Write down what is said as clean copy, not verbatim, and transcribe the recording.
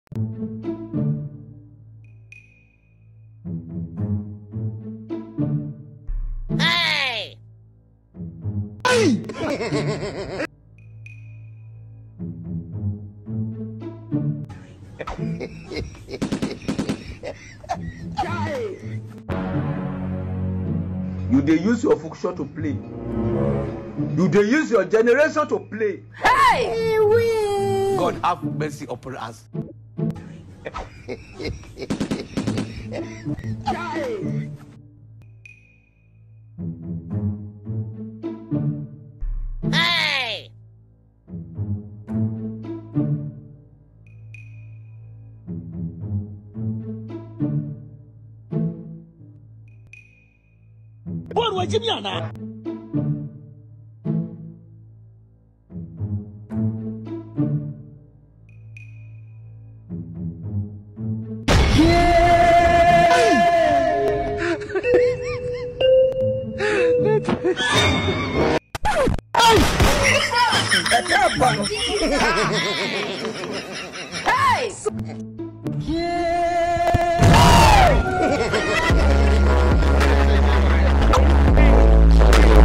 Hey! You dey use your function to play. You dey use your generation to play. Hey! God have mercy upon us. Hey! What was you now? Hey!